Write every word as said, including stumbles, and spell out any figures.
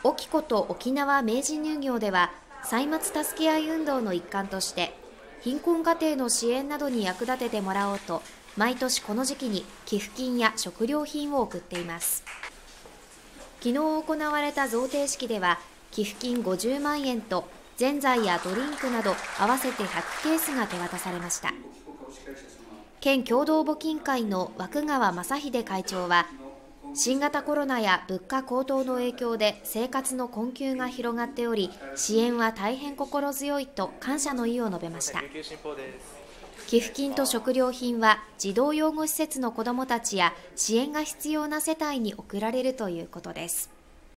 オキコと沖縄明治乳業では、歳末たすけあい運動の一環として、貧困家庭の支援などに役立ててもらおうと、毎年この時期に寄付金や食料品を送っています。昨日行われた贈呈式では、寄付金ごじゅうまんえんと、ぜんざいやドリンクなど合わせてひゃくケースが手渡されました。県共同募金会の枠川正秀会長は、新型コロナや物価高騰の影響で生活の困窮が広がっており、支援は大変心強いと感謝の意を述べました。寄付金と食料品は児童養護施設の子どもたちや支援が必要な世帯に送られるということです。